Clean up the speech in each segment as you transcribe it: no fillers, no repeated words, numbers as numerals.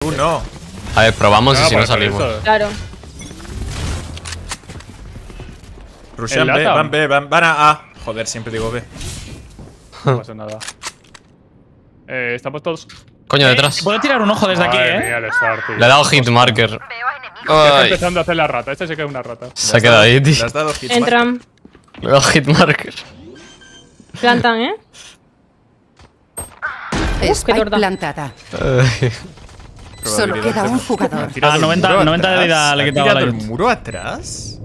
Tú no. A ver, probamos y si no por salimos. eso. Claro. Rushan B, Lata. van B, van a A. Joder, siempre digo B. No pasa nada. Estamos todos. Coño, detrás. Puedo tirar un ojo desde aquí, Madre mía, el Star, tío. Le he dado hit marker. Está Ay, empezando a hacer la rata. Este se queda una rata. se ha quedado ahí, Le tío. has dado hit. Entran. Le he dado hit marker. Plantan, ¿eh? Spike torta. plantada. Ay. Solo queda un jugador. Ah, 90 de vida le he quitado a la el Yut. muro atrás?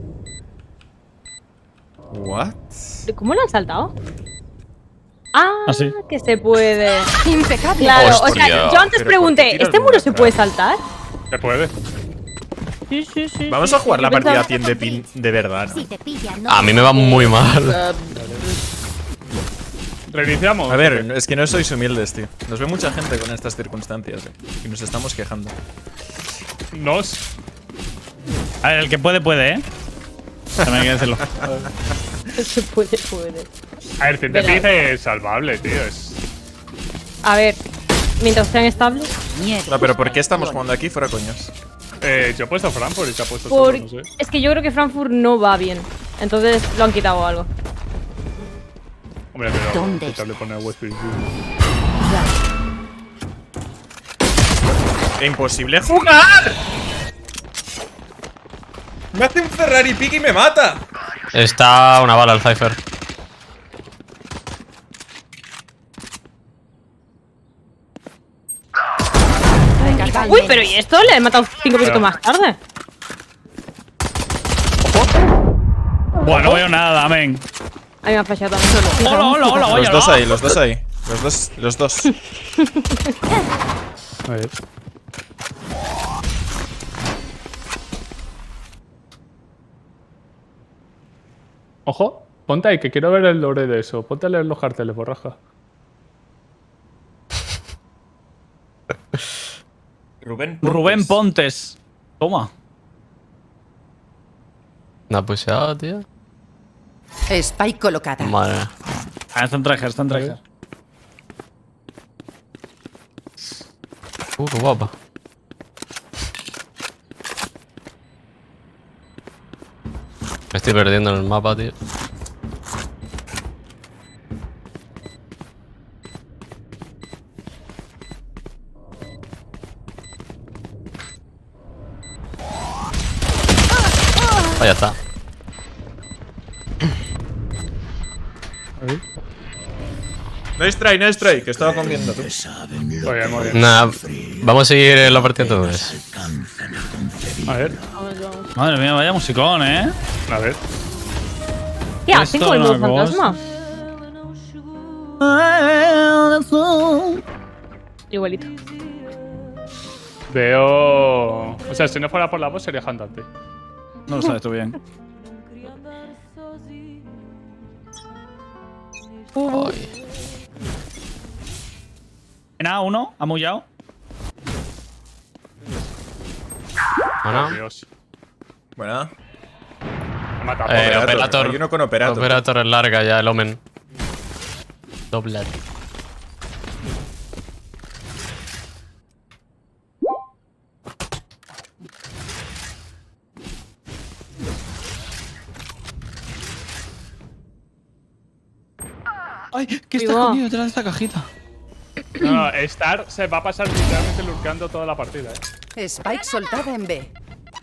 What? ¿Cómo lo han saltado? Ah, sí. que se puede. Impecable. Claro, o Hostia. sea, yo antes Pero ¿por qué pregunté, tira ¿este el muro muro se atrás? puede saltar? Se puede. Sí, sí, sí. Vamos sí, a jugar sí, la yo partida pensaba- 100 de pin de verdad, ¿no? Si te pillan, no A mí me va muy mal. Reiniciamos. A ver, es que no sois humildes, tío. Nos ve mucha gente con estas circunstancias, y nos estamos quejando. Nos. A ver, el que puede, puede, ¿eh? También hay que decirlo. Se puede, puede. A ver, 100 de Verás. pin es salvable, tío. Es. A ver, mientras sean estables. No, pero ¿por qué estamos jugando aquí fuera coños? Yo he puesto Frankfurt y te ha puesto Por... solo, no sé. Es que yo creo que Frankfurt no va bien. Entonces lo han quitado o algo. Hombre, pero. ¿Dónde ¿qué tal le pone a Westfield? ¡Imposible jugar! Me hace un Ferrari pick y me mata. Está una bala el Cypher. Uy, pero ¿y esto? Le he matado 5 minutos más tarde. Bueno, no veo nada, men. A mí me ha fallado también. Hola, hola, hola, Los oye, dos hola. ahí, los dos ahí. Los dos. A ver. Ojo, ponte ahí, que quiero ver el lore de eso. Ponte a leer los carteles, borraja. Rubén Pontes. Toma. Una puseada, tío. Spike colocada. Madre mía. Ah, está en traje, está en traje. Qué guapa. Me estoy perdiendo en el mapa, tío. Ah, ya está. Nice try, que estaba comiendo tú. Muy bien, muy bien. Nah, vamos a seguir en la partida entonces. A ver, Madre mía, vaya musicón, ¿eh? a ver. ¿Qué hacen Esto con el es modo una fantasma? Igualito. Veo. O sea, si no fuera por la voz sería Handante. No lo sabes tú bien. Ay. Nada, uno, ha mullado. Bueno. Dios. Bueno. Me mata. Operator. Hay uno con Operator. Operator es larga ya, el Omen. Doblar. Ay, ¿qué está Vivo. escondido detrás de esta cajita? No, Star se va a pasar literalmente lurkando toda la partida, Spike soltada en B.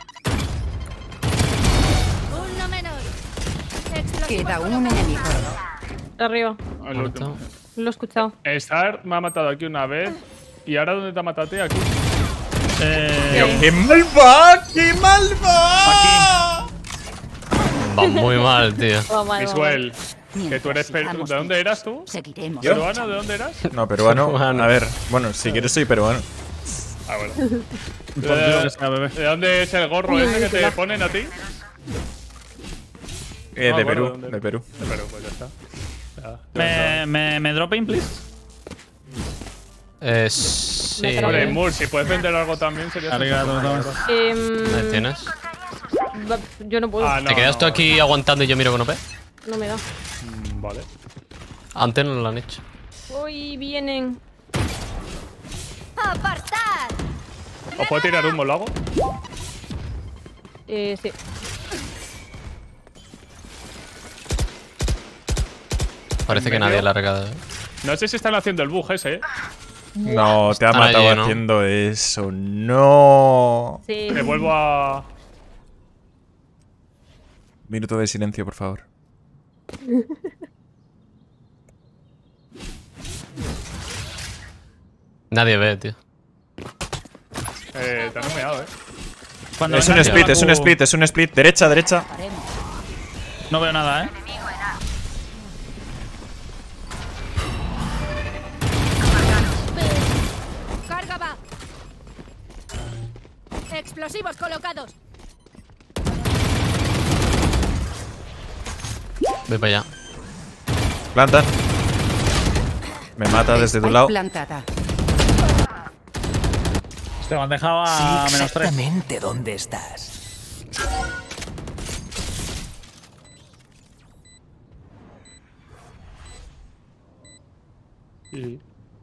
Uno menos. Queda un enemigo. Arriba. El último. Lo he escuchado. Star me ha matado aquí una vez. ¿Y ahora dónde te ha matado a ti? Aquí. ¡Qué mal va! ¡Qué mal va! Va muy mal, tío. Va mal, va mal. Iswell, que Mientras tú eres. sigamos ¿De dónde eras tú? vivos, Seguiremos. ¿Yo? ¿Peruano? ¿De dónde eras? No, peruano. Peruano. A ver, bueno, si quieres soy peruano. Ah, bueno. Por tío que sea, bebé. ¿De dónde es el gorro ese que te ponen a ti? De bueno, Perú, ¿dónde? de Perú. De Perú, pues ya está. Ya. ¿Me drop in, please? Sí. Vale, Moore, si puedes vender algo también sería. Arigato, súper Thomas. bueno. Ahí tienes. Yo no puedo. Ah, no, ¿Te quedas tú no, aquí aguantando y yo miro con OP? No me da. Vale. Antes no lo han hecho. Uy, vienen. ¡Apartar! ¿Os puedo tirar humo, lo hago? Sí. Parece que nadie la ha regado. No sé si están haciendo el bug ese, No, te ha Están matado allí, ¿no? haciendo eso. No. Sí. Me vuelvo a... Minuto de silencio, por favor. Nadie ve, tío. Te han humeado, Cuando Es un venga, split, tío, es un Baku, split, es un split. Derecha, derecha. No veo nada, Carga va. Explosivos colocados. Ve para allá. Plantan. Me mata desde tu Spike lado. plantada. Te me han dejado a -3. Exactamente dónde estás. Y...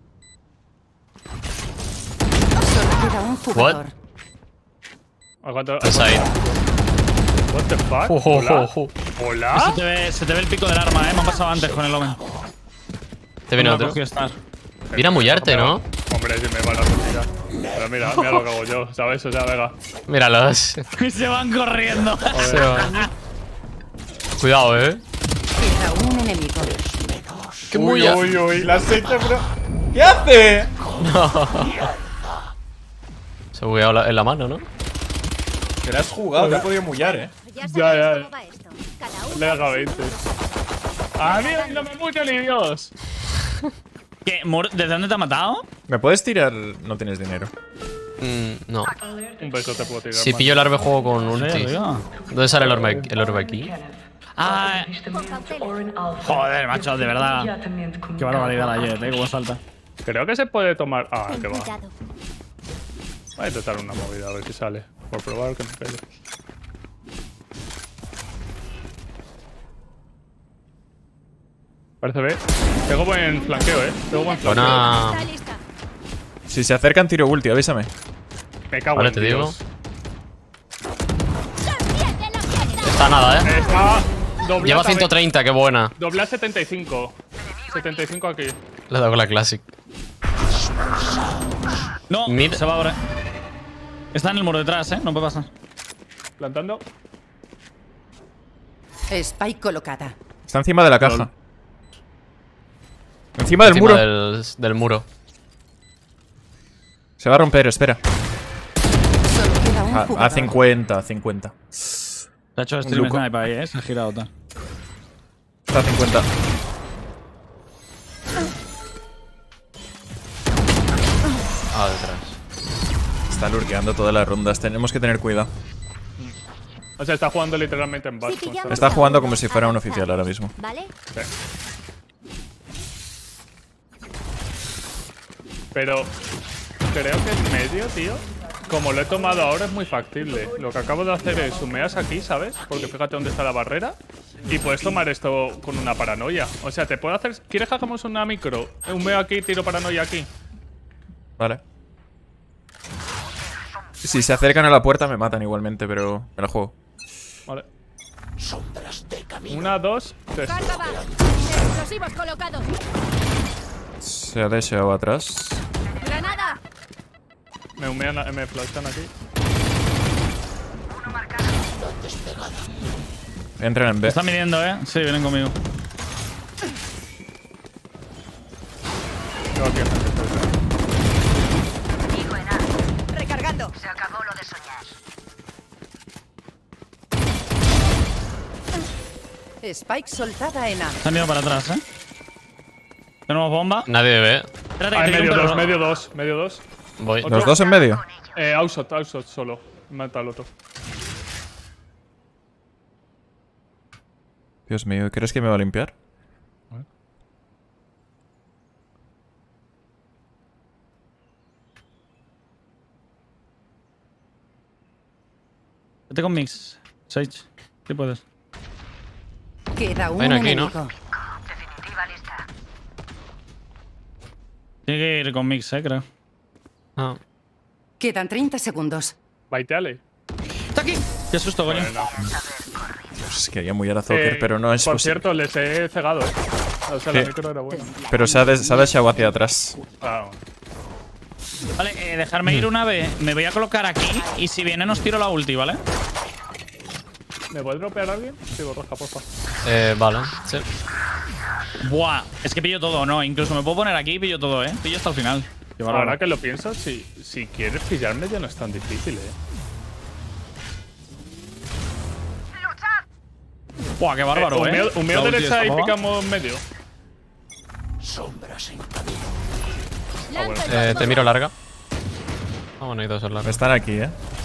Solo queda un jugador. Aguanta. Estás ahí. What the fuck? Ojo, ¿Hola? ojo. ¿Hola? Se te ve el pico del arma, Me han pasado antes con el Omen. Te viene No otro. cogió Star. Viene a mullarte, ¿no? Hombre, si me van a retirar. Pero mira lo que hago yo, ¿sabes? O sea, venga. Míralos. Y se van corriendo. Se va. Cuidado, Queda un enemigo. ¡Qué mulla! uy, la has hecho, bro. ¿Qué hace? Se ha bugueado en la mano, ¿no? Que la has jugado, te ha podido mullar, Ya sabéis Ya. cómo va esto. Cada uno. Le haga 20. ¡Ah, Dios! ¡No me mucho ni Dios! ¿Qué? ¿Desde dónde te ha matado? ¿Me puedes tirar? No tienes dinero. No. Un beso te puedo tirar. Si man. pillo el orbe juego con ulti. arriba. ¿Dónde sale el orbe aquí? Ah, Con cautela. joder, macho, de verdad. Qué barbaridad ayer, cómo salta. Creo que se puede tomar. Ah, Ten que va. cuidado. Voy a intentar una movida a ver si sale. Por probar que me pegue. Parece B. Tengo buen flanqueo, Tengo buen flanqueo. Buena. Está lista. Si se acercan, tiro ulti, avísame. Me cago Vale, en te Dios. Pierde la fiesta. Está nada, Está doblada. Lleva 130, qué buena. Dobla 75. 75 aquí. Le he dado con la Classic. No, Mid. se va ahora. Está en el muro detrás, No puede pasar. Plantando. Spike colocada. Está encima de la caja. Encima del Encima muro. del muro. Se va a romper, espera. Solo queda un jugador. A 50, 50. Se ha hecho stream Luco. snipe ahí, Se ha girado tal. Está a 50. Ah, detrás. Está lurkeando todas las rondas. Tenemos que tener cuidado. O sea, está jugando literalmente en Si back. pillamos Está a jugando uno, como si fuera un avanzar, oficial ahora mismo. ¿Vale? Pero creo que en medio, tío, como lo he tomado ahora es muy factible. Lo que acabo de hacer es humeas aquí, ¿sabes? Porque fíjate dónde está la barrera. Y puedes tomar esto con una paranoia. O sea, te puedo hacer... ¿Quieres que hagamos una micro? Humeo aquí, tiro paranoia aquí. Vale. Si se acercan a la puerta me matan igualmente, pero me la juego. Vale. 1, 2, 3. Carga va. Explosivos colocados. Se ha deseado atrás. Granada. Me humean, me flashan aquí. Entran en B. Están midiendo, Sí, vienen conmigo. Tengo aquí gente. Recargando. Spike soltada en A. Se han ido para atrás, Tenemos bomba. Nadie ve. Espérate, Ah, que te medio compro. 2, medio 2, medio 2. Voy. Otro. ¿Los dos en medio? Outshot solo. Mata al otro. Dios mío, ¿crees que me va a limpiar? Vete con Mix. Sage. Sí puedes. Queda un Ven aquí, ¿no? enemigo. Tiene que ir con Mix, creo. Ah. Quedan 30 segundos. Baiteale. ¡Está aquí! ¡Qué susto, coño! Bueno. Pues quería muy a Zoker, pero no es Por posible. cierto, les he cegado, O sea, Sí. la micro era buena. Pero se ha dejado hacia atrás. Ah, Vale, dejarme ir una vez. Me voy a colocar aquí y si viene nos tiro la ulti, ¿vale? ¿Me puede dropear alguien? Sí, borroja, porfa. Vale, sí. Buah, es que pillo todo, ¿no? Incluso me puedo poner aquí y pillo todo, ¿eh? Pillo hasta el final. Qué bárbaro. Ahora que lo pienso, si quieres pillarme ya no es tan difícil, Buah, qué bárbaro, Un medio La ulti derecha y está picamos medio. Sombras en Te miro larga. Ah, bueno, hay dos en larga. Están aquí,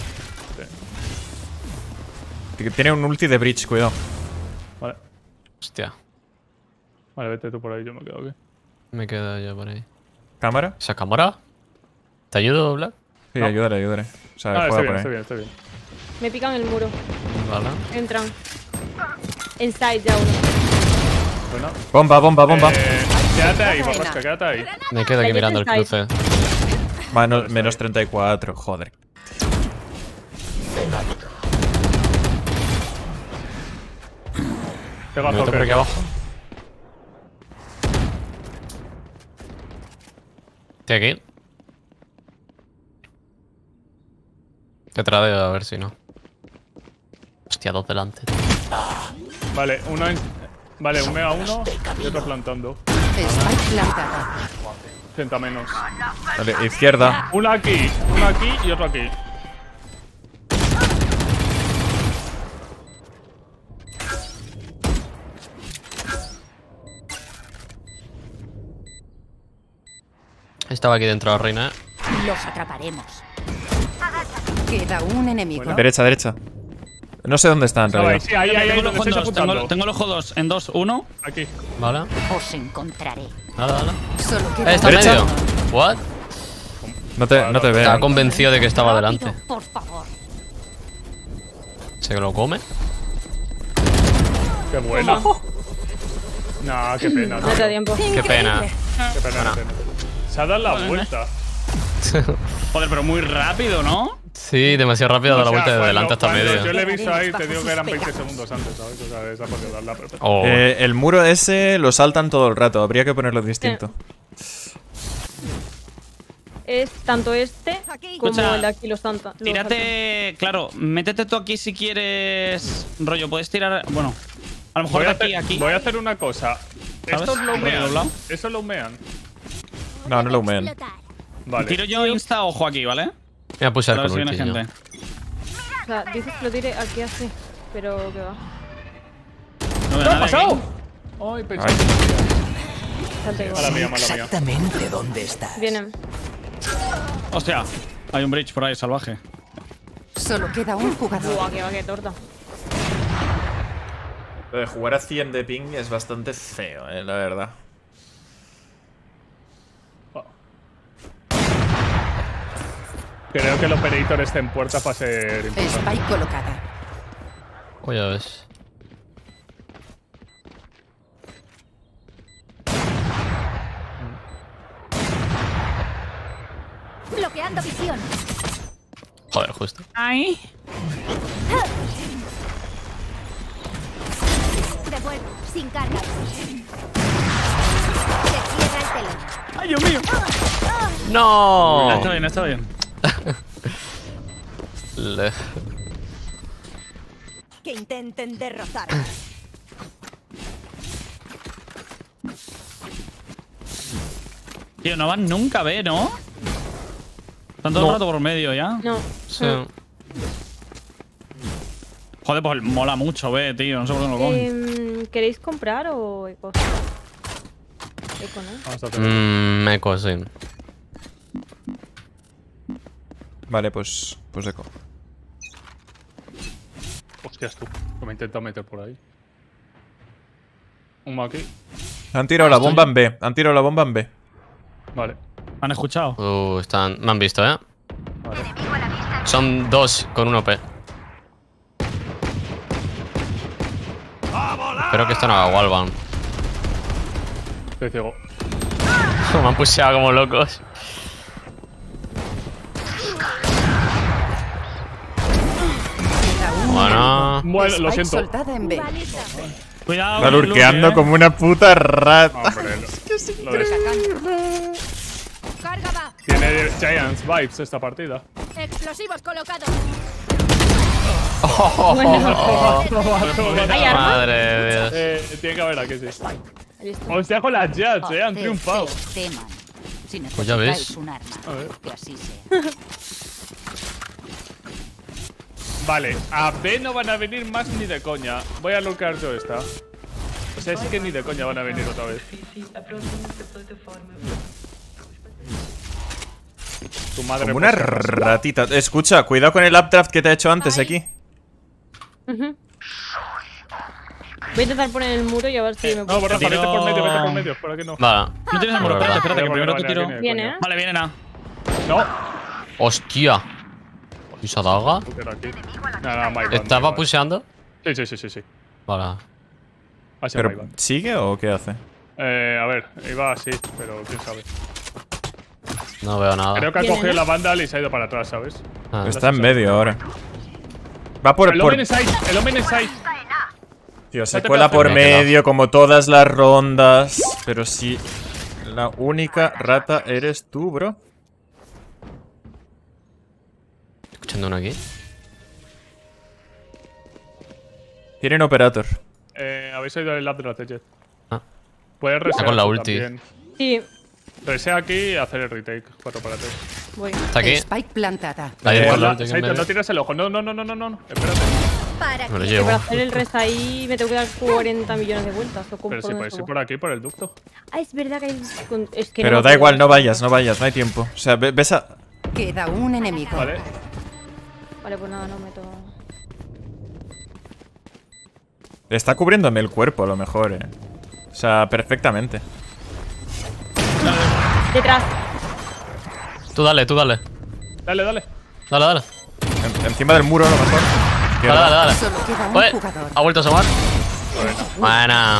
Tiene un ulti de bridge, cuidado. Vale. Hostia. Vale, vete tú por ahí, yo me quedo aquí. Me quedo yo por ahí. ¿Cámara? ¿Esa cámara? ¿Te ayudo, Black? Sí, ayúdale. O sea, Ah, juega por estoy ahí. bien. Me pican el muro. Vale. Entran. Inside ya uno. Bueno. Bomba. Quédate ahí, borrasca, quédate ahí. Me quedo aquí Ayer mirando el inside. cruce. Menos 34, joder. Pega Me meto por aquí Zoker. abajo. Estoy aquí. Te tradeo a ver si no. Hostia, dos delante. Vale, uno en... Vale, un mega uno y otro plantando. Spike plantada. 30 menos. Vale, izquierda. Uno aquí y otro aquí. Estaba aquí dentro la reina. Los atraparemos. Queda un enemigo. Derecha. No sé dónde está en Estaba ahí, realidad. sí, ahí, tengo el donde ojo en estáis dos. apuntando. Tengo el ojo dos, en dos. Uno. Aquí. Vale. Os encontraré. Dale. Solo queda Está un medio. enemigo. What? No te veo. Estaba convencido de que estaba delante. Rápido, por favor. ¿Se lo come? Qué buena. Nah, qué pena. No te da tiempo. Qué pena. Qué pena. Se ha dado la vuelta. Joder, pero muy rápido, ¿no? Sí, demasiado rápido da la O sea, vuelta de cuando- delante hasta cuando medio. Yo le he visto ahí, te digo que eran 20 segundos antes, ¿sabes? O sea, esa podría darla perfecta. Oh. El muro ese lo saltan todo el rato. Habría que ponerlo distinto. Es tanto este como Escucha, el de aquí, los tantos. Tírate. Claro, métete tú aquí si quieres. Rollo, puedes tirar. Bueno, a lo mejor de aquí. Voy a hacer una cosa. Estos lo ¿Rollo doblado? humean. Eso lo humean. No lo humean. Vale. Tiro yo insta ojo aquí, ¿vale? Voy a pulsar A ver con si viene ulti yo. gente. O sea, dices que lo tire aquí así, pero que va. No veo ¿Qué ha nadie pasado? aquí. Ay, pensé. Ay. Salte igual. Mala mía, mala mía. exactamente dónde estás. Vienen. Hostia, hay un bridge por ahí salvaje. Solo queda un jugador. Buah, que va, que torta. Lo de jugar a 100 de ping es bastante feo, la verdad. Creo que el operator está en puerta para ser importante. Spike colocada. Pues ya ves. Bloqueando visión. Joder, justo. Ay. Devuelvo, sin carga. Se cierra el telón. Ay, Dios mío. ¡No! Está bien, está bien. Que intenten derrotar. Tío, no van nunca a ver, ¿no? Están todo el rato por medio ya. No. Sí. Joder, pues mola mucho, tío. No sé por qué no lo cogen. ¿Queréis comprar o eco? Eco, ¿no? Vamos a hacer. Eco, sí. Vale, pues eco. Hostias tú, que me he intentado meter por ahí. Uno aquí. Han tirado la bomba en B. Vale. ¿Han escuchado? Están. Me han visto, ¿eh? Son dos con un OP. Espero que esto no haga wallbang. Estoy ciego. Me han pusheado como locos. Bueno, lo Spike siento. soltada en B. Cuidado. Está con el lurkeando loot, como una puta rata. Hombre, lo de- Carga va. tiene Giants vibes esta partida. Explosivos colocados. Hay arma. Madre de Dios. Tiene que haber aquí, sí. Ahí está. Hostia, con las Jets, han triunfado. Pues ya ves. Un arma, A ver. que así sea. Vale, a B no van a venir más ni de coña. Voy a lurkear yo esta. O sea, sí que ni de coña van a venir otra vez. Tu madre Como una por si acaso. ratita. Escucha, cuidado con el updraft que te ha hecho antes aquí. Ujú. Voy a intentar poner el muro y a ver si me No, puedo. Borja, vete Tiro- por medio, por aquí no. Vale. No tienes el muro, Vale, espérate, que Vale, primero vale, te tiro. vale, Viene, ¿eh? Vale, vienen A. No, Hostia. ¿Y esa daga? pero aquí. Nada, my bad, ¿Estaba my bad. pusheando? Sí. Vale. Así my Pero, bad. ¿sigue o qué hace? A ver, iba así, pero quién sabe. No veo nada. Creo que ha Viene, cogido ¿no? la banda y se ha ido para atrás, ¿sabes? Ah. Está en medio ahora. Va por... El Omen es side, el Omen es side. Tío, se No te cuela puedo por hacer nada. medio como todas las rondas. Pero si la única rata eres tú, bro. Escuchando uno aquí. Tienen operator. Habéis oído el lab de la Jet. Ah. Puedes resear con la tú ulti. también. Sí, Resea aquí y hacer el retake. 4 para 3. voy. Está aquí. Spike plantada. Ahí con la ulti que en Saito, medio. no tires el ojo. No. Espérate. Para Me lo que llevo. Para hacer el rest ahí me tengo que dar 40 millones de vueltas. ¿O cómo Pero si por puedes dónde ir por aquí, por el ducto. subo? Ah, es verdad que hay. Es que Pero no da me igual, acuerdo. no vayas, no hay tiempo. O sea, ves a... Queda un enemigo. Vale. Vale, pues nada, no meto. Está cubriéndome el cuerpo a lo mejor, O sea, perfectamente. Detrás. Tú dale, tú dale. Dale. Dale, dale. Encima del muro a lo mejor. Dale, dale, dale. Solo queda un Oye, jugador. ha vuelto a asomar. Buena.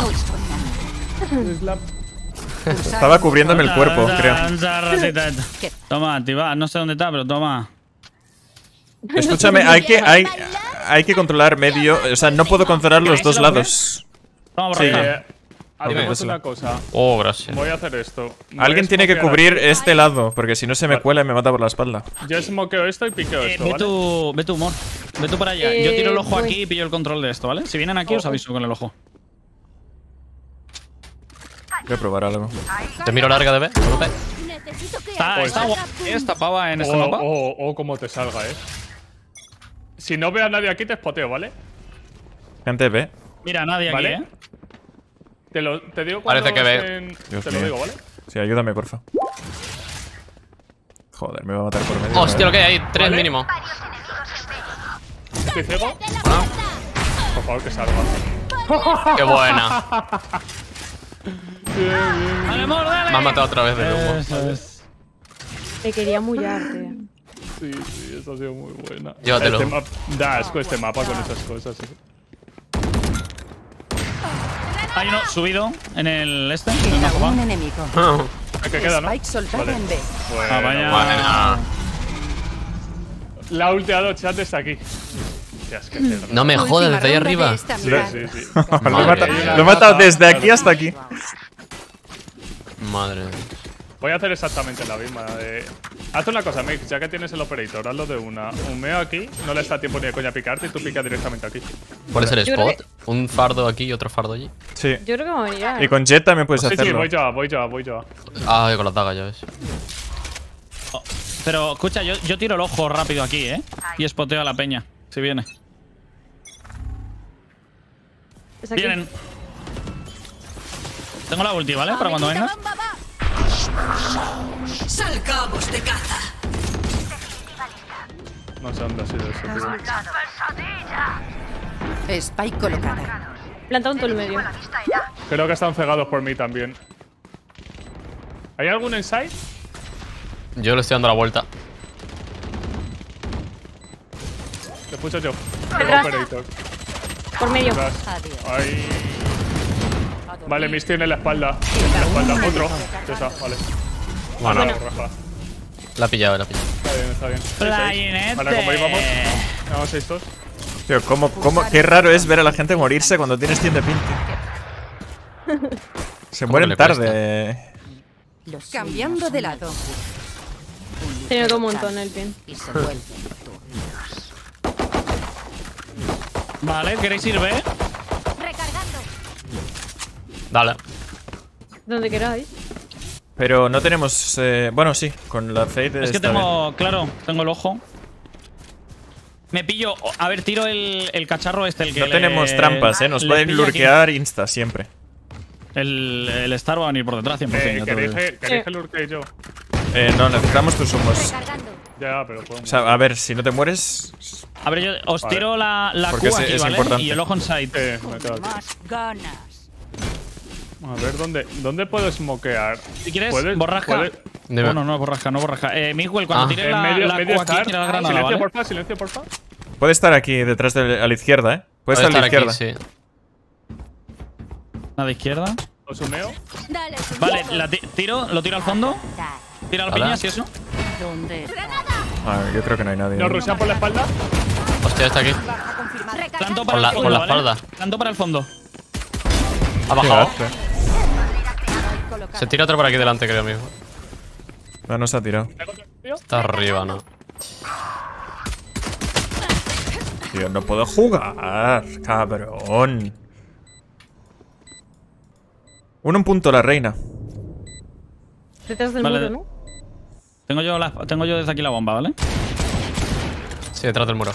Estaba cubriéndome el cuerpo, creo. Toma, activa. No sé dónde está, pero toma. Escúchame, hay que controlar medio. O sea, no puedo controlar los dos lados. Toma, Sí. borracha. Hacemos Dime. una cosa. Oh, gracias. Voy a hacer esto. Voy Alguien a tiene que smokear cubrir aquí. este lado, porque si no se me cuela y me mata por la espalda. Yo smokeo esto y piqueo esto, Ve ¿vale? tu humor. Ve tú para allá. Yo tiro el ojo voy. aquí y pillo el control de esto, ¿vale? Si vienen aquí, os aviso con el ojo. Voy a probar algo. Te miro larga de B. Golpe. necesito que Está guay esta pava en este mapa. O como te salga, Si no veo a nadie aquí, te spoteo, ¿vale? Gente, ve. Mira, nadie aquí, ¿Vale? ¿eh? Te digo cuando Parece que ve. estén- Dios Te lo mío. digo, ¿vale? Sí, ayúdame, porfa. Joder, me va a matar por medio. Hostia, lo que hay. 3 ¿Vale? mínimo. ¿Estoy ciego? Por favor, que salga. Qué buena. ¡Dale, amor, dale! Me has matado otra vez de humo. Eso es. Te quería mullarte. Sí, eso ha sido muy buena. Llévatelo. Da asco este mapa con esas cosas. Hay uno subido en el este. En el Queda mapa. un enemigo. ¿Qué queda, no? Spike soltada Vale. en B. Ah, vaya. Buena. La ulteado chat está aquí. Hostias, qué cerdo. No me jodas, Última desde ahí ronda de arriba. esta Sí, mitad. sí, sí. Lo he matado desde aquí hasta aquí. Madre. Voy a hacer exactamente la misma. Haz una cosa, Mix, ya que tienes el operator, hazlo de una. Humeo aquí, no le está tiempo ni de coña picarte y tú picas directamente aquí. ¿Cuál es el Yo creo spot? Un fardo aquí y otro fardo allí. Sí. Yo creo que me va a venir. Y con Jet también puedes Sí, sí, hacerlo. voy yo. Ah, con la daga, ya ves. Pero escucha, yo tiro el ojo rápido aquí, ¿eh? Y espoteo a la peña. Si viene. Es aquí. Vienen. Tengo la ulti, ¿vale? Para cuando vengas. Salgamos de caza. No sé dónde ha sido eso, tío. Spike colocada. Planta un todo el medio. Creo que están cegados por mí también. ¿Hay algún inside? Yo le estoy dando la vuelta. Te escucho yo. Detrás. Operator. Por medio. Detrás. Adiós. Ahí. Vale, Miss tiene la espalda. Tiene la espalda. Otro. Ya está, vale. Bueno, Vale, roja. la he pillado, la he pillado. Está bien, está bien. Playinete. Vale, como íbamos. Vamos estos. Tío, qué raro es ver a la gente morirse cuando tienes 100 de ping. Se mueren le tarde. Cambiando de lado. Tiene un montón el pin. Y se vuelve. Vale, ¿queréis ir B? Recargando. Dale. Donde queráis. Pero no tenemos... bueno, sí, con la Fade Es que está bien. tengo, claro, tengo el ojo. Me pillo, a ver, tiro el cacharro este, el que No tenemos trampas, nos le pueden pillo aquí. lurkear insta siempre. El Star va a venir por detrás 100%. ya te lo digo. ¿Queréis que lurque yo? No, necesitamos tus humos. Recargando. Ya, pero podemos. O sea, a ver, si no te mueres... A ver, yo os Vale. tiro la Porque Q aquí, es ¿vale? importante. Y el ojo en side. Me quedo aquí. Más ganas. A ver, ¿dónde puedo smokear? Si quieres, ¿Puedes- borrasca. puedes- Dime. Bueno, no, borrasca, no borrasca. Miguel, cuando Ah. tires En la medio Q aquí, estar. tira la granada, Silencio, ¿vale? silencio, porfa. Puede estar aquí detrás a la izquierda, ¿eh? Puede estar a la izquierda. aquí, sí. La de izquierda. ¿Lo sumeo? Dale, Vale, lo tiro al fondo. Tira las Hola. piñas y eso. ¿Dónde está? Yo creo que no hay nadie. ¿Nos rushean por la espalda? Hostia, está aquí. Planto Recargando. para el fondo, por la ¿vale? espalda. Planto para el fondo. Ha bajado. Colocado. Se tira otro por aquí delante, creo, amigo. No se ha tirado. Está arriba, ¿no? Tío, no puedo jugar, cabrón. Uno en punto la reina. Detrás del Vale. muro, ¿no? Tengo yo desde aquí la bomba, ¿vale? Sí, detrás del muro.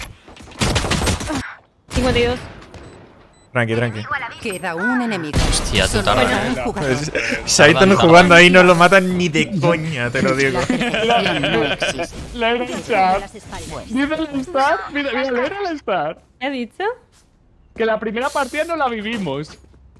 52. Tranqui. Queda un enemigo. Hostia, tú Solo tardas. queda un jugador. Shaitan jugando ahí no lo matan ni de coña, te lo digo. La perfección no existe. La era el Star. Las espaldas. Dice el Star. Mira, leer el Star. ¿Qué ha dicho? Que la primera partida no la vivimos.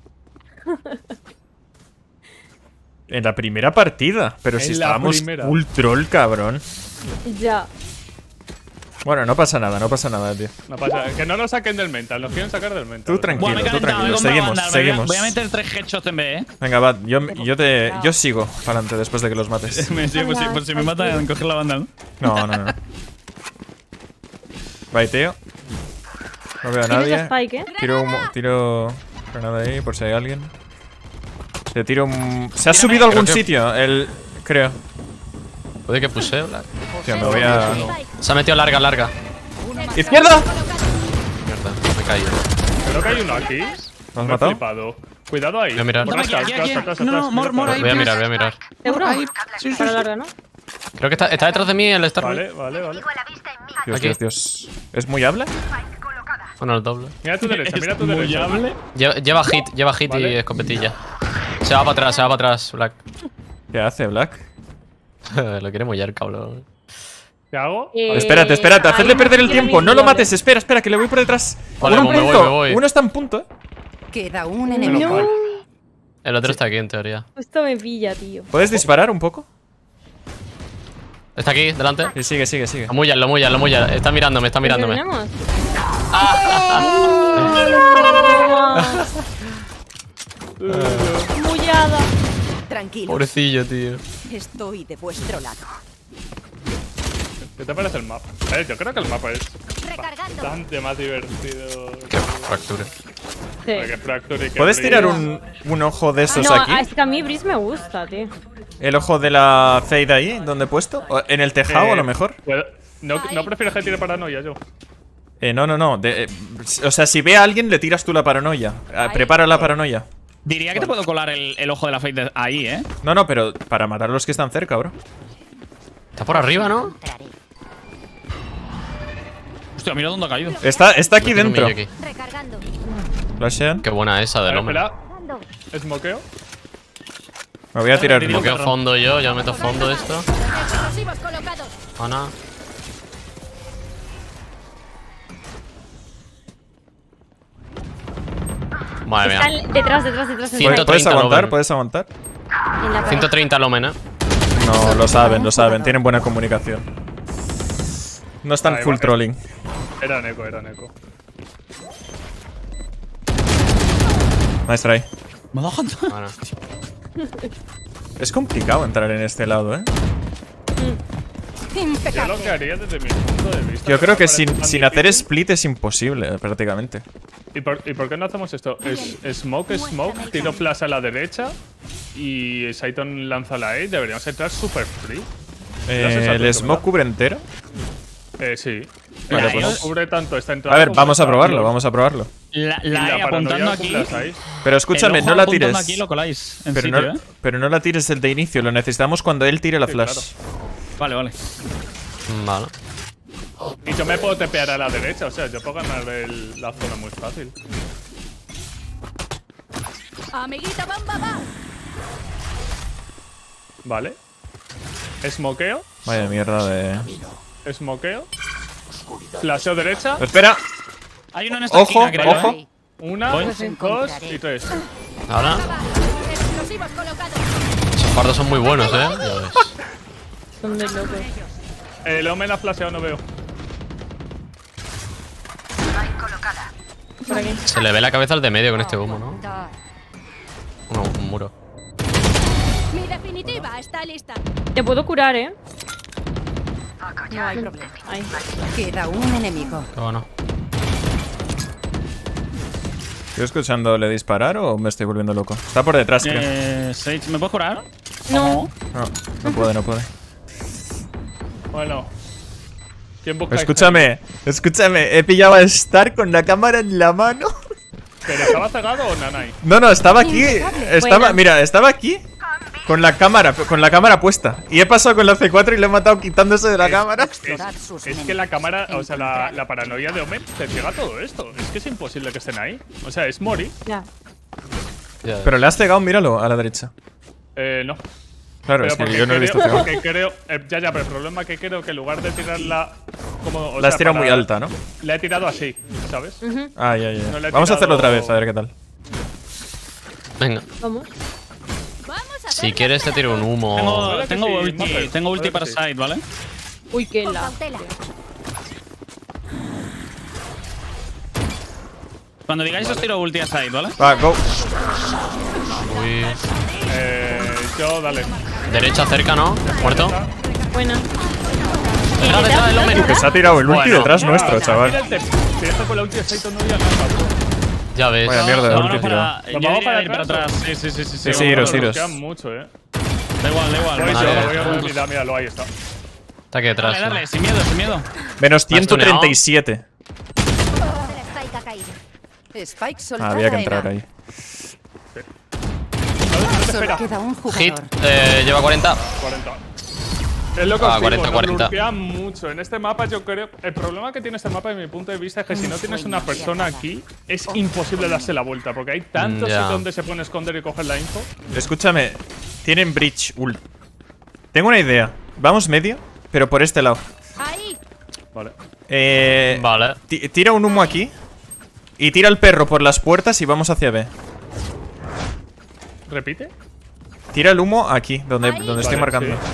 En la primera partida. Pero En si la estábamos primera. full troll, cabrón. Ya. Bueno, no pasa nada, tío. No pasa, que no nos saquen del mental, nos quieren sacar del mental. Tú tranquilo, Bueno, me he tú calentado, tranquilo. he comprado Seguimos, banda, seguimos. Voy a meter 3 headshots en B, Venga, va, yo sigo para adelante después de que los mates. Sí, pues si me matan, coger la banda, ¿no? No. Baiteo. No veo a ¿Tienes la nadie. spike, eh? Tiro granada ahí por si hay alguien. Te tiro un... Se ha subido a algún Creo que- sitio, creo. Puede que puse Black. Tío, me voy a... Se ha metido larga. ¡Izquierda! Mierda, me he caído. Creo que hay uno aquí. ¿Lo has Me he matado? flipado. Cuidado ahí. Voy a mirar. Por Aquí, atrás, aquí. atrás, No, atrás, mor, atrás. ahí. Voy a mirar. ¿Seguro? Para larga, ¿no? Creo que está detrás de mí el Star. Vale. Dios. ¿Es muy habla? Bueno, el doble. Mira tu derecha, mira tu derecha. Lleva hit Vale. y escopetilla. Se va para atrás, Black. ¿Qué hace, Black? Lo quiere mollar, cabrón. ¿Qué hago? Espérate, hacedle perder el tiempo. No lo mates, espera, que le voy por detrás. Vale, Uno en me punto. voy. Uno está en punto, Queda un Menos enemigo. mal. El otro está aquí, en teoría. Esto me pilla, tío. ¿Puedes disparar un poco? Está aquí, delante. Sí, sigue. Lo mulla. Está mirándome. ¿Tenemos? Mullada. Tranquilo. Pobrecillo, tío. Estoy de vuestro lado. ¿Qué te parece el mapa? Yo creo que el mapa es Recargando. bastante más divertido. Qué fractura. Sí. Que Fracture y que ¿Puedes Breeze. tirar un ojo de esos No, aquí? es que a mí Breeze me gusta, tío. ¿El ojo de la Fade ahí, donde he puesto? ¿O ¿En el tejado a lo mejor? No prefieres que tire paranoia yo. No. O sea, si ve a alguien, le tiras tú la paranoia. Prepara la paranoia. Diría que te puedo colar el ojo de la Fate ahí, ¿eh? No, pero para matar a los que están cerca, bro. Está por arriba, ¿no? Hostia, mira dónde ha caído. Está aquí Tiene un dentro. millo aquí. Recargando. Flashean. Qué buena esa del hombre. Espera, smokeo. Me voy a tirar. Digo Bloqueo fondo yo meto fondo esto. Explosivos colocados. Ana. Madre Están mía. detrás. Ciento- ¿Puedes 130 aguantar? Loven. ¿Puedes aguantar? En la pared. 130 Lomen, ¿eh? No, lo saben. Tienen buena comunicación. No están Ahí full va. trolling. Era Neko. Nice try. Me ha dado junto. Bueno. Es complicado entrar en este lado, ¿eh? Yo lo que Impecable. haría desde mi punto de vista. Yo creo que me parece tan sin hacer difícil. split es imposible, prácticamente. ¿Y por qué no hacemos esto? Smoke, tiro flash a la derecha y Saiton lanza la E. Deberíamos entrar super free. ¿El smoke cubre entero? Sí. Vale, El pues- smoke cubre tanto esta entrada. A ver, como vamos a esta. probarlo, vamos a probarlo. La Y E paranoia apuntando aquí. las hay. Pero escúchame, el ojo no la apuntando tires. aquí lo coláis en Pero sitio, no, pero no la tires desde inicio, lo necesitamos cuando él tire la Sí, flash. claro. Vale, vale. Vale. Y yo me puedo tepear a la derecha, o sea, yo puedo ganar la zona muy fácil. Amiguita, bomba, va. Vale. Smokeo. Vaya mierda de... Smokeo. Flasheo derecha. Espera. Hay uno en esta Ojo, esquina, creo. ojo. Una, Voy. dos y tres. Ahora. Explosivos colocados. Esos fardos son muy buenos, ya ves. Son de locos. El Omen ha flasheado, no veo. Por aquí. Se le ve la cabeza al de medio con este humo, ¿no? Un muro. Mi definitiva está lista. Te puedo curar, ¿eh? No hay problema. Ahí. Queda un enemigo. Qué bueno. ¿Estoy escuchándole disparar o me estoy volviendo loco? Está por detrás, creo. Sage, ¿me puedes curar? No. No, no puede, no puede. Bueno. ¿Quién busca? Escúchame, he pillado a Star con la cámara en la mano. ¿Pero estaba cegado o Nanai? No, estaba aquí. Buena. Mira, estaba aquí con la cámara puesta. Y he pasado con la C4 y le he matado quitándose de la cámara. Explorar sus Es que la cámara, o sea, la Encontraré. paranoia de Omen te ciega todo esto. Es que es imposible que estén ahí. O sea, es Mori. Ya. Ya ves. Pero le has cegado, míralo, a la derecha. No. Claro, Pero es que porque yo no he visto creo, cegado. porque creo, ya, pero el problema es que creo que en lugar de tirarla como. o La has sea, tirado para- muy alta, ¿no? La he tirado así, ¿sabes? Ah, ya. No le he Vamos a hacerlo tirado- otra vez, a ver qué tal. Venga. Vamos. Vamos a Si quieres te tiro un humo. Puede que Tengo sí, ulti, Mapper. tengo ulti Puede para que sí. side, ¿vale? Uy, qué con la. cautela. Cuando digáis os tiro ulti a side, ¿vale? Va, go. Uy. Yo, dale. Derecha cerca, ¿no? Muerto. Buena. Detrás, detrás, el hombre. Que se ha tirado el ulti Bueno. detrás nuestro, Mira chaval. el tep. Si esto con la ulti de Saito no había nada, bro. Ya ves. Vaya mierda de Vámonos ulti para. tirado. Yo ¿Vamos diría para ir para atrás atrás. Sí. Sí, Vamos, iros, nos iros. quedan mucho, Da igual, Voy Vale. yo, voy a olvidar, míralo, ahí está. Está aquí detrás. Dale, dale, sin miedo, sin miedo. Menos ¿Me has tuneado? 137. El Spike ha caído. Spike soltada Había que en entrar A. ahí. Solo queda un Hit. jugador. Lleva 40. 40. Es lo que Ah, os digo, 40, nos 40. lurkean mucho. En este mapa yo creo... El problema que tiene este mapa, desde mi punto de vista, es que si no tienes una persona aquí, es imposible darse la vuelta. Porque hay tantos Ya. sitios donde se puede esconder y coger la info. Escúchame, tienen bridge ult. Tengo una idea. Vamos medio, pero por este lado. Ahí. Vale. Vale. Tira un humo aquí. Y tira el perro por las puertas y vamos hacia B. ¿Repite? Tira el humo aquí, donde Ahí. estoy Vale, marcando. sí.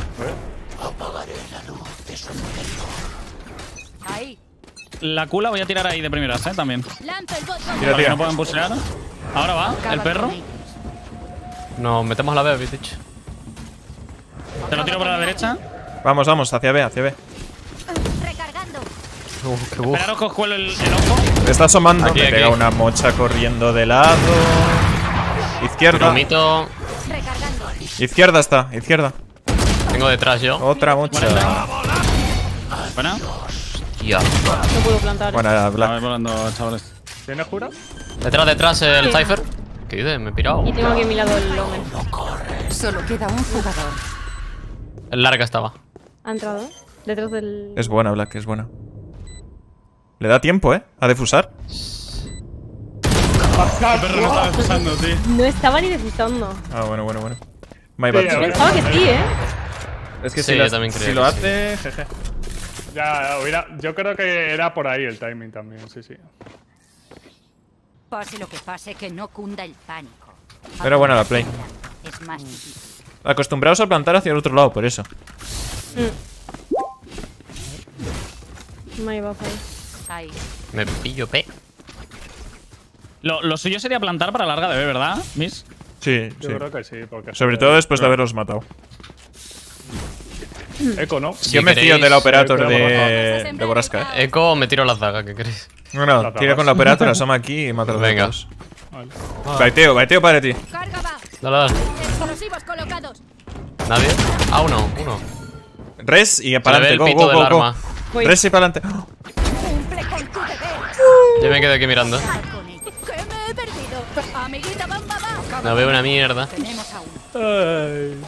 Ahí. La Q la voy a tirar ahí de primeras, también. Lanzo el bot. Tira, Para que tira. no puedan pushear. Ahora va, el perro. Nos metemos a la B, habéis dicho. Te lo tiro para la derecha. Vamos, hacia B, hacia B. Recargando. Qué buf. Esperaros que os cuelo el ojo. Está asomando. Aquí, Me pega aquí. una mocha corriendo de lado. Izquierda. Humito. Recargando. Izquierda está, izquierda. Tengo detrás yo. Otra mocha. Buena. Ya. No puedo plantar. Buena, A Black. ver, volando, chavales. ¿Tienes jura? Detrás el Sí. Cypher. ¿Qué dices? Me he pirado. Y tengo aquí a mi lado el Omen. Solo queda un jugador. El larga estaba. Ha entrado. Detrás del. Es buena, Black, es buena. Le da tiempo, a defusar. El perro no estaba expulsando, tío. No estaba ni defusando. Ah, bueno. My Sí, bad. a ver. Pensaba que sí, Es que Sí, si, yo también creo si que lo sí. hace, jeje. Ya, yo creo que era por ahí el timing también, sí. Pase lo que pase, que no cunda el pánico. Pero buena la play. Es más difícil. Acostumbrados a plantar hacia el otro lado, por eso. My bad, ahí. Ahí. Me pillo P. Lo suyo sería plantar para larga de B, ¿verdad, Miss? Sí, Yo creo que sí, porque... Sobre todo después de haberlos matado. Eco, ¿no? Si Yo me fío queréis- de la operator de Borrasca, ¿eh? Eco, me tiro las dagas, ¿qué queréis? No, tira con la operator, asoma aquí y mata a los Venga. dos. Baiteo para ti. Carga va. Dale, dale. Explosivos colocados. ¿Nadie? Ah, uno. Res y Se para le ve adelante. el Go, pito go, del go, go. arma. Voy. Res y para adelante. Cumple con tu deber. Yo me quedo aquí mirando. Con ello. Que me he perdido. Amiguita, bamba, va. No veo una mierda. Tenemos a uno. Ay.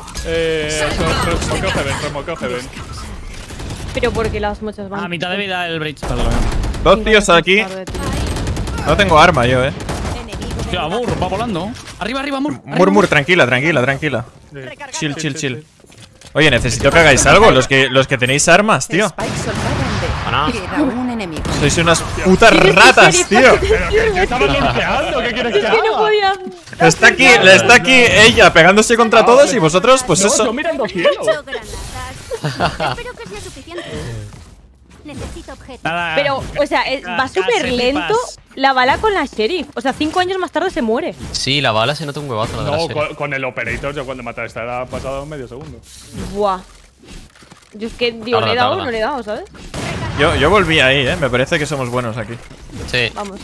Remokeo Heaven. Pero porque las muchas van. A mitad de vida el bridge. Dos tíos aquí. No tengo arma yo, Hostia, Mur, va volando. Arriba, Mur. Murmur, tranquila. Chill. Oye, necesito que hagáis algo, los que tenéis armas, tío. Spike soltado en B. Ana. Queda un enemigo. Sois unas putas ratas, tío. Yo estaba golpeando, ¿qué quieres que Que no haga? podía. Está aquí ella pegándose contra todos y vosotros, pues No, eso. yo mirando cielo. 8 granadas. Espero que sea suficiente. Necesito objetos. Nada. Pero, o sea, va Casi súper lento flipas. la bala con la sheriff. O sea, 5 años más tarde se muere. Sí, la bala se nota un huevazo la de la No, serie. con el operator yo cuando maté a esta era pasado medio segundo. Buah. Yo es que, digo, Tarda, le he dado, tarda. no le he dado, ¿sabes? Yo volví ahí, me parece que somos buenos aquí. Sí. Vamos.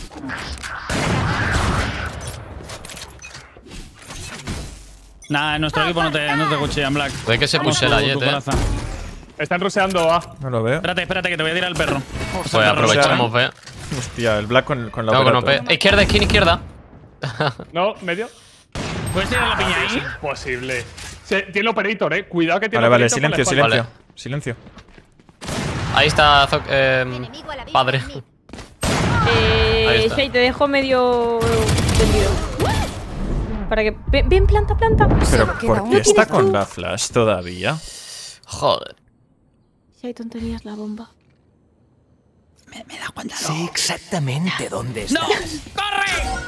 Nada, en nuestro equipo no te cuchillan, Black. Puede que se puse la jet, Están ruseando A. No lo veo. Espérate, que te voy a tirar el perro. Pues aprovechamos, ve. Hostia, el Black con la No, con operator. OP. Izquierda, esquina izquierda. No, medio. ¿Puedes tirar la piña ahí? Posible. Tiene operator, cuidado que tiene Vale, operator. por silencio. la espalda. Silencio. Ahí está Enemigo a la vista padre. de mí. Ahí está. Shay, te dejo medio tendido. Para que. Ven, planta. Pero Solo queda ¿por uno. qué está tienes con tú? la flash todavía? Joder. Shay, tonterías la bomba. Me da cuenta. Sé exactamente dónde estás. ¡No! ¡Corre!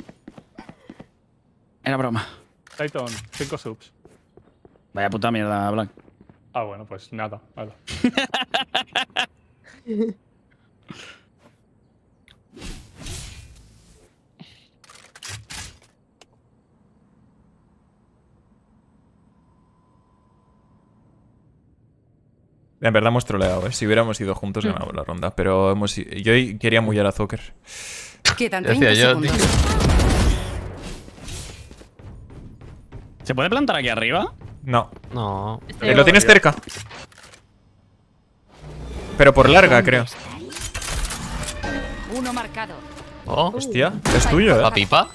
Era broma. Titan, 5 subs. Vaya puta mierda, Black. Ah, bueno, pues nada. Vale. En verdad hemos troleado, Si hubiéramos ido juntos ganábamos la ronda. Pero yo quería mullar a Zucker. Quedan Decía 30 yo, segundos. tío. ¿Se puede plantar aquí arriba? No. No. Lo tienes cerca. Pero por larga, creo. Uno marcado. Oh, Hostia, es tuyo, la pipa.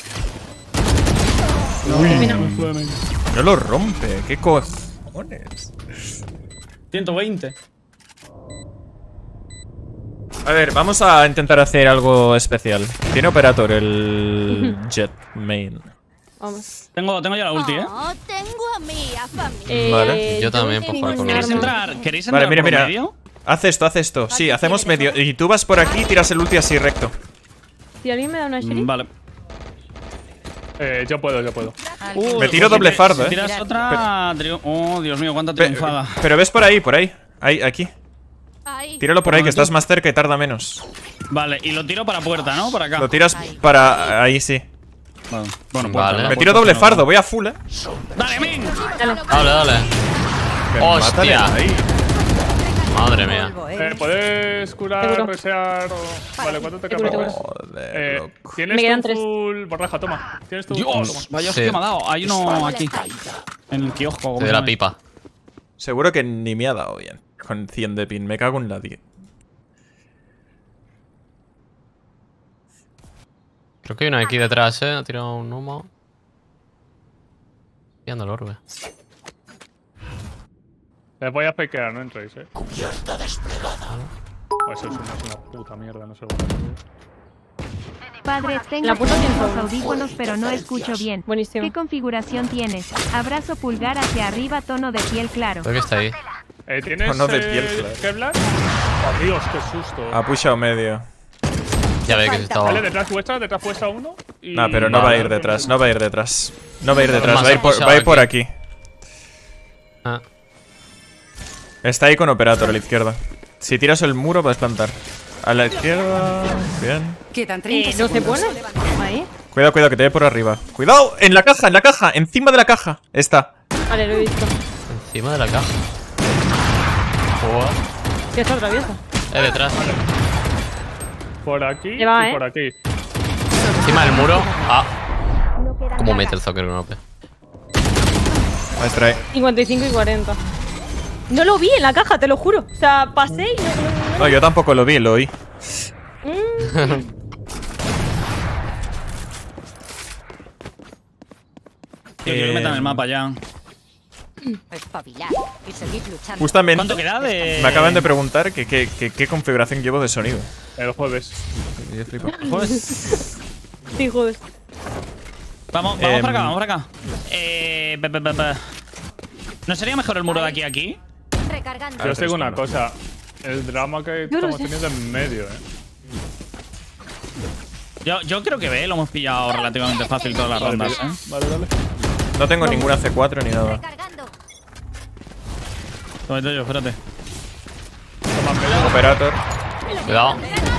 No lo rompe. ¿Qué cojones? 120. A ver, vamos a intentar hacer algo especial. Tiene operator el Jet Main. Vamos. Tengo ya la ulti, Oh, tengo a mi familia. Vale. Yo también puedo jugar con ¿Queréis él. entrar? ¿Queréis Vale, entrar mira. por medio? Haz esto. Sí, hacemos medio. Y tú vas por aquí y tiras el ulti así recto. Si alguien me da una sheriff. Vale. Yo puedo. Me tiro doble fardo, Si tiras otra… Oh, Dios mío, cuánta Pe- triunfada. pero ves por ahí. Ahí, aquí. Ahí. Tíralo por ahí, que estás más cerca y tarda menos. Vale, y lo tiro para puerta, ¿no? Para acá. Lo tiras para ahí, sí. Vale. Bueno, Vale. puerta, Me tiro doble fardo, voy a full, ¡Dale, Min! Dale. Mátale Hostia. ahí. Madre mía. ¿Puedes curar, Seguro. resear o… Vale, ¿cuánto te queda? Seguro. Joder, loco. ¿Tienes Me quedan tu 3. full borraja? Toma. ¿Tienes tu Dios, vaya Sí. hostia me ha dado. Hay uno aquí. En el kiosco. ¿cómo De se la llama? pipa. Seguro que ni me ha dado bien. Con 100 de pin, me cago en la 10. Creo que hay uno aquí detrás, Ha tirado un humo. Pillando el orbe. Les voy a fakear, no entréis, Cubierta desplegada. Eso es una puta mierda, no sé lo que hacer. Padre, tengo La puta los tiempo. audífonos pero no escucho bien. Buenísimo. ¿Qué configuración tienes? Abrazo pulgar hacia arriba, tono de piel claro. Creo que está ahí. ¿Tienes Tono de piel, claro. Kevlar? Oh, Dios, qué susto. Ha pushado medio. Ya ve que se estaba. Vale, detrás vuestra uno. Y… No, pero no va a ir detrás, no va a ir detrás. No va a ir detrás, Más va a ir por aquí. aquí. Ah. Está ahí con operator a la izquierda. Si tiras el muro puedes plantar. A la izquierda. Bien. Quedan 30 ¿No se segundos. pone? Ahí. Cuidado, que te ve por arriba. ¡Cuidado! ¡En la caja! ¡Encima de la caja! Está. Vale, lo he visto. Encima de la caja. Que está atraviesa. Detrás. Por aquí Se va, y por aquí. Encima del muro. Ah. ¿Cómo mete el Zocker con OP? Ahí está. 55 y 40. No lo vi en la caja, te lo juro. O sea, pasé y no. No, yo tampoco lo vi, lo oí. Quiero que metan el mapa ya. Espabilar y seguir luchando. Justamente. ¿Cuánto queda de...? Me acaban de preguntar que qué configuración llevo de sonido. El jueves. Y he flipado. Sí, joder. Vamos para acá, vamos para acá. ¿No sería mejor el muro de aquí a aquí? Recargando. Yo os digo una cosa. El drama que estamos teniendo en medio, Yo creo que B lo hemos pillado relativamente fácil todas las rondas, Vale, dale. No tengo ninguna C4 ni nada. Recargando. Lo meto yo, espérate. Operator. Cuidado.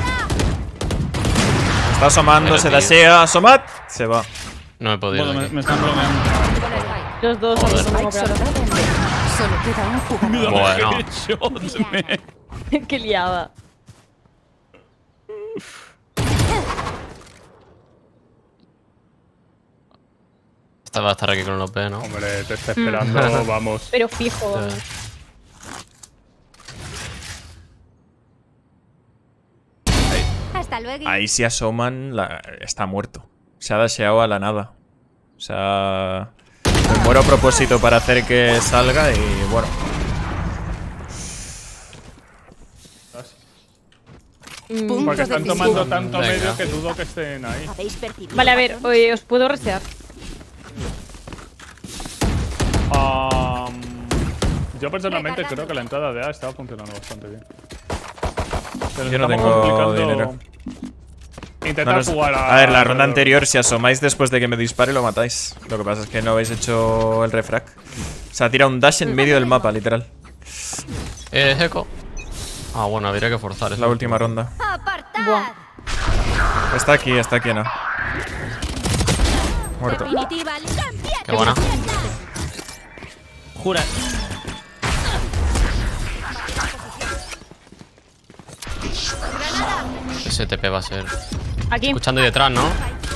Está asomando, se dasea. Asomad. Se va. No he podido. Bueno, aquí. me están bloqueando. Los dos Joder. son como Spike soldado en B. Solo queda un jugador. Bueno. Qué liada. Esta va a estar aquí con el OP, ¿no? Hombre, te está esperando, vamos. Pero fijo. Hasta luego. Ahí si asoman, está muerto. Se ha dasheado a la nada. O sea... Me muero a propósito para hacer que salga y bueno. Punto Porque están decisivo. tomando tanto Venga. medio que dudo que estén ahí. ¿Habéis percibido? Vale, a ver, os puedo resear. Yo personalmente creo que la entrada de A estaba funcionando bastante bien. Pero Yo no estamos tengo complicando- dinero. Intentar No, no, jugar a ver, la ronda anterior, si asomáis después de que me dispare, lo matáis. Lo que pasa es que no habéis hecho el refrag. O sea, tira un dash en medio del mapa, literal. Eco. Ah, bueno, habría que forzar. Es la última ronda. ¡Apartad! Buah. Está aquí, ¿no? Muerto. Definitiva, ¡cambia! Qué buena. Jura. Ese TP va a ser. Aquí. Escuchando ahí detrás, ¿no?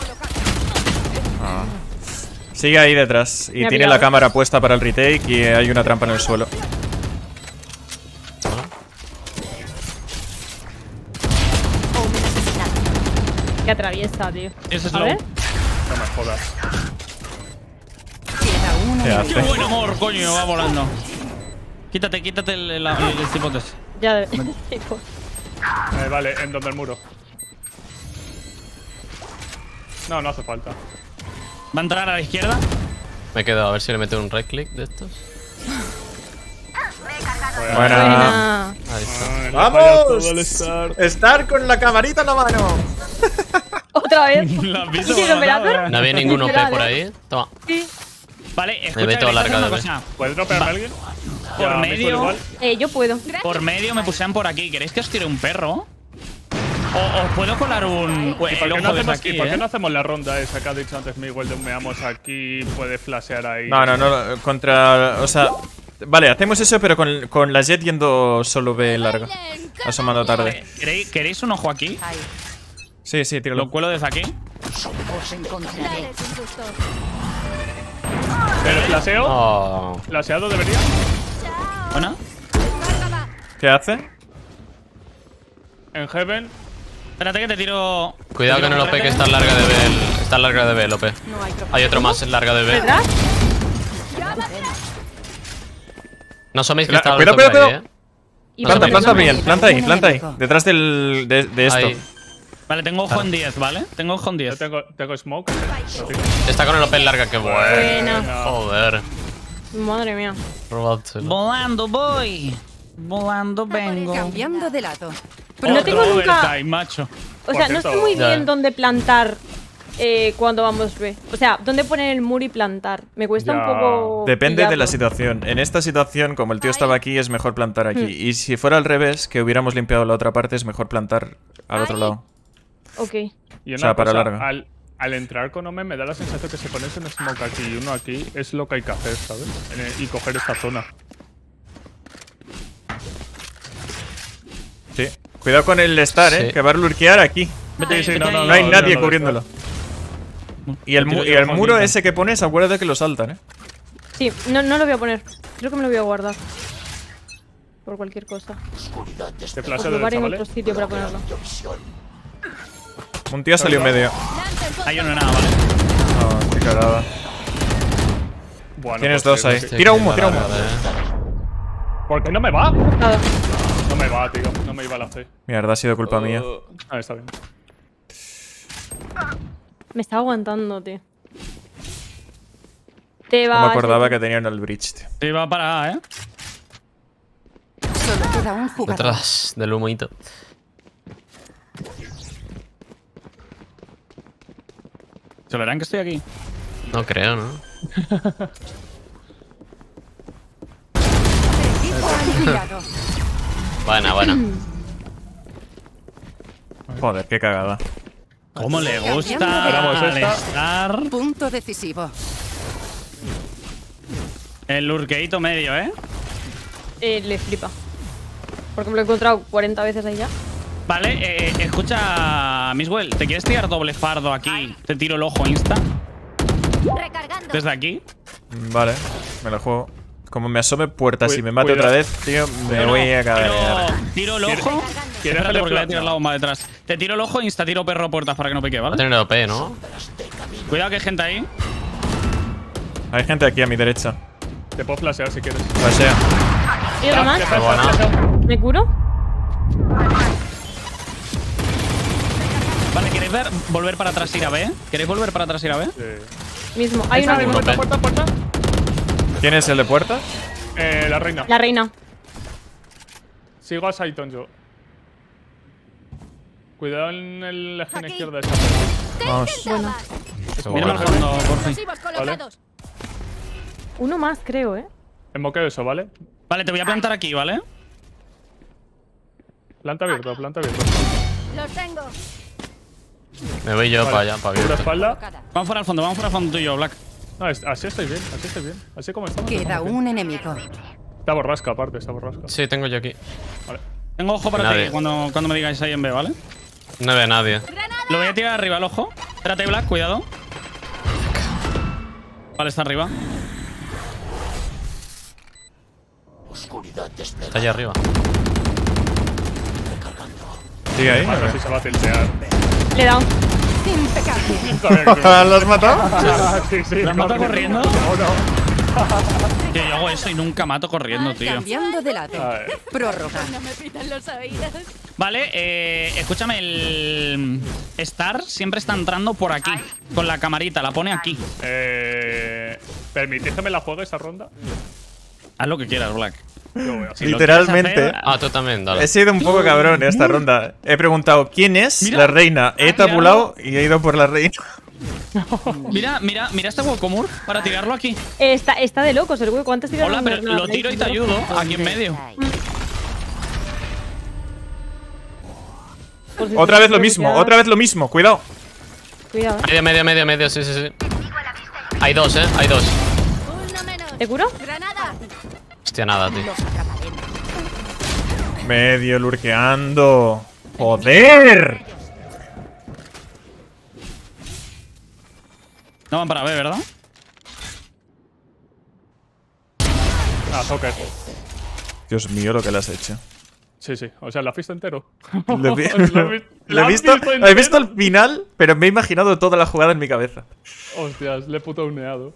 Sigue ahí detrás. Y Me ha tiene pillado. la cámara puesta para el retake y hay una trampa en el suelo. Que atraviesa, tío. Ese es A low. ver. No me jodas. Queda uno. ¿Qué Qué hace? buen amor, coño, va volando. Quítate el cipote. Ya de. Vale, en donde el muro. No, no hace falta. Va a entrar a la izquierda. Me he quedado a ver si le meto un right click de estos. Buena. Buena. Ahí está. Ay, le ¡Vamos! falla todo el start. Estar con la camarita en la mano. Otra vez. La has visto ¿Y el volando, operador? No había ningún OP Literal, por ahí. Toma. Sí. Vale, escucha, meto que voy a larga hacer de una B. cosa. ¿Puedes dropearme a alguien? Por Ya, me medio. suelo igual. Yo puedo. Por medio me pusieron por aquí. ¿Queréis que os tire un perro? O os puedo colar un. ¿Y por, El qué no ojo desde hacemos, aquí, ¿Y por qué ¿eh? no hacemos la ronda esa que ha dicho antes Miguel de un meamos aquí, puede flashear ahí? No, contra... O sea... Vale, hacemos eso, pero con la Jet yendo solo B larga. Asomando tarde. ¿Queréis un ojo aquí? Ahí. Sí, Lo tíralo. cuelo desde aquí. Os encontraré. Dale, sin gusto. ¿El flaseo? Oh. ¿Flaseado debería? Buena. Cárgala. ¿Qué hace? En Heaven. Espérate que te tiro. Cuidado que no lo que está larga de B. Está larga de B el OP. No hay Hay otro más en larga de B. ¿Verdad? No asoméis que Cuidado, está cuidado, alto por cuidado. ahí, Y Planta, vamos. planta bien, planta ahí. Detrás de esto. Ahí. Vale, tengo ojo en 10, ¿vale? Tengo ojo en Yo 10. tengo smoke. Lo tiro. Está con el OP larga, que bueno. Buena. Joder. Madre mía. Robádselo. Volando voy. Volando vengo. Cambiando de lado. No tengo Otro nunca. overtime, macho. O sea, no cierto, sé muy ya. bien dónde plantar cuando vamos B. O sea, dónde poner el muro y plantar. Me cuesta Ya. un poco. Depende de la pillarlo. situación. En esta situación, como el tío estaba aquí, es mejor plantar aquí. Y si fuera al revés, que hubiéramos limpiado la otra parte, es mejor plantar al otro lado. Ok. Y una O sea, para cosa, larga. al entrar con Ome me da la sensación que se pones un smoke aquí y uno aquí es lo que hay que hacer, ¿sabes? Y coger esta zona. Sí. Cuidado con el Star, Sí. que va a lurkear aquí. Sí, sí, no, No hay nadie no, cubriéndolo. Y el muro ese que pones, acuérdate que lo saltan, Sí, no lo voy a poner. Creo que me lo voy a guardar. Por cualquier cosa. Te O flaseo probar derecha, en ¿vale? otro sitio para ponerlo. Un tío salió medio. Ahí no hay nada, ¿vale? No, qué cagada. Bueno, Tienes pues dos ahí. sí. Tira humo, tira humo. ¿Por qué no me va? Nada. No me va, tío. No me iba la C. Mierda, ha sido culpa mía. Ah, está bien. Me está aguantando, tío. Te No va. me acordaba que tenían el bridge, tío. Sí, va para A, ¿eh? Solo queda un jugador. Detrás del humito. ¿Se verán que estoy aquí? No creo, ¿no? Equipo aniquilado. Buena, buena. Joder, qué cagada. ¿Cómo le gusta Esperamos al esta. Star? Punto decisivo. El lurkeito medio, ¿eh? Le flipa. Porque me lo he encontrado 40 veces ahí ya. Vale, escucha, Miswell, ¿te quieres tirar doble fardo aquí? Te tiro el ojo insta. Recargando. Desde aquí. Vale, me lo juego. Como me asome puertas y me mate Cuidado. otra vez, tío, me voy a cagar. Tiro el ojo. ¿Quieres Espérate hacerle porque voy a flash? tirar la bomba detrás. Te tiro el ojo insta, tiro perro puertas para que no pique, Va a ¿vale? tener OP, ¿no? Cuidado que hay gente ahí. Hay gente aquí a mi derecha. Te puedo flashear si quieres. Flashea. ¿Y otro más? Ya buena. ¿Me curo? Vale, ¿queréis volver para atrás ir a B? ¿Queréis volver para atrás ir a B? Mismo. Hay una Segundo. Puerta, puerta. ¿Quién es el de puerta? La reina. La reina. Sigo a Saiton yo. Cuidado en el esquina Aquí. izquierda de esa puerta. Vamos. Bueno. Mírame al fondo, por fin. Explosivos colocados. Uno más, creo, ¿eh? Enmoqueo eso, ¿vale? Vale, te voy a plantar aquí, ¿vale? Planta abierta, planta abierta. Los tengo. Me voy yo para allá, para Pura abierto. espalda. Vamos fuera al fondo tú y yo, Black. No, así estoy bien, así estoy bien. Así como estamos. Queda estamos bien. un enemigo. Está borrasca, aparte, está borrasca. Sí, tengo yo aquí. Vale. Tengo ojo para Nadie. ti cuando me digáis ahí en B, ¿vale? No ve a nadie. Lo voy a tirar arriba el ojo. Espérate, Black, cuidado. Vale, está arriba. Está allá arriba. Sigue ahí. A ver si se va a tiltear. Le he dado. Impecable. ¿Lo has matado? Sí, sí. ¿Lo has matado corriendo? No, no. Que yo hago eso y nunca mato corriendo, tío. Cambiando de lado. A ver. Prórroga. No me pitan los oídos. Vale, escúchame, el Star siempre está entrando por aquí. Con la camarita, la pone aquí. ¿Permitís que me la juegue esta ronda? Haz lo que quieras, Black. Yo voy a Si lo Literalmente. quieres hacer- Ah, tú también, dale. He sido un poco cabrón esta ronda. He preguntado quién es Mira. la reina. He tirado. tabulado y he ido por la reina. Mira este Wokomur para tirarlo aquí. Está de locos el hueco. Antes tiraba Hola, una pero granada lo por ahí, tiro y te pero- ayudo aquí en medio. Por si Otra te vez lo quieres mismo, quedar. otra vez lo mismo. Cuidado. Cuidado, ¿eh? Medio, sí, sí, sí. Hay dos, hay dos. Uno menos. ¿Te curo? Granada. Hostia, nada, tío. Medio lurkeando. ¡Joder! No van para B, ¿verdad? Ah, Joker. Dios mío, lo que le has hecho. Sí, sí. O sea, ¿la has visto entero? Lo he vi- ¿La he has visto, entero? he visto el final, pero me he imaginado toda la jugada en mi cabeza. Hostias, le he puto uneado.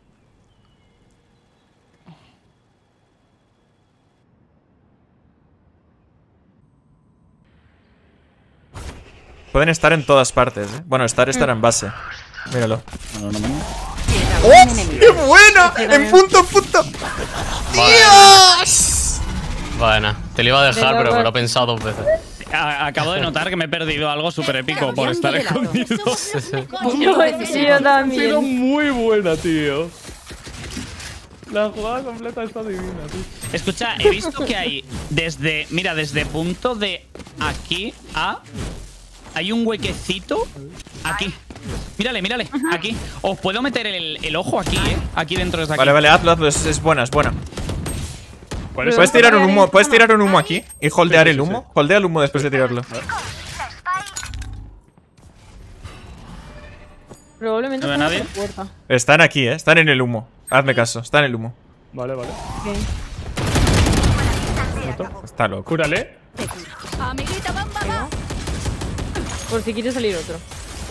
Pueden estar en todas partes, ¿eh? Bueno, estar en base. Míralo. Queda un ¡Oh! enemigo. ¡Qué buena! ¡En punto, en punto! ¡Dios! Bueno, te lo iba a dejar, Venga, pero me va. lo he pensado dos veces. Acabo de notar que me he perdido algo súper épico por estar Cambiando de lado. escondido. Punto Yo decisivo. Ha sido también. muy buena, tío. La jugada completa está divina, tío. Escucha, he visto que hay desde punto de aquí a... Hay un huequecito aquí. Mírale, aquí. Os puedo meter el ojo aquí, Aquí dentro de aquí. Vale, hazlo, es buena, es buena. ¿Cuál es ¿Puedes el- tirar un humo? ¿Puedes tirar un humo aquí? ¿Y holdear Sí, sí, el sí, humo? Holdea el humo después de tirarlo. Probablemente ¿No ve está en nadie? otra puerta. Están aquí, están en el humo. Hazme caso, están en el humo. Vale, vale. Ok. Está loco. Cúrale. Amiguita, vamos. Por si quiere salir otro.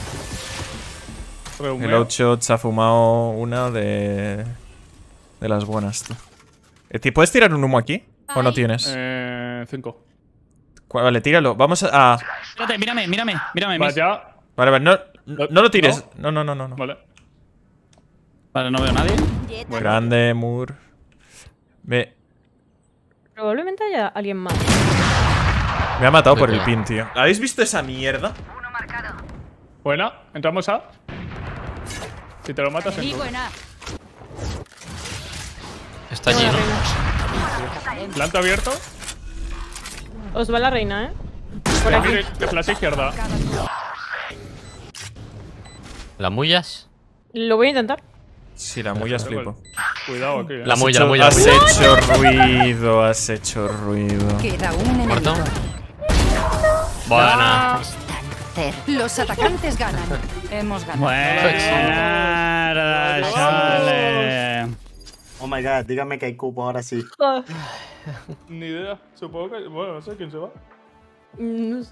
El Rehumeo. outshot se ha fumado una de las buenas, tú. ¿Puedes tirar un humo aquí? ¿O no Ahí. tienes? 5. Vale, tíralo. Vamos a... Espérate, mírame. Vaya. Vale, no lo tires. No. Vale. Vale, no veo a nadie. Grande, Moore. Ve. Probablemente haya alguien más. Me ha matado por el pin, tío. ¿Habéis visto esa mierda? Buena. Entramos a. Si te lo matas, Y entro. buena. Está allí, ¿no? Planta abierto. Os va la reina, ¿eh? Por aquí. De flash izquierda. ¿Las mullas? Lo voy a intentar. Sí, la mulla es flipo. Cuidado aquí, La mulla, la mulla. Has hecho ruido, has hecho ruido. Queda un ¿Muerto? enemigo. Buena. Los atacantes ganan. Hemos ganado. Buena, Chale. Oh my god, dígame que hay cupo ahora sí. Ah, Ni idea. Supongo que. Bueno, no sé quién se va. no sé.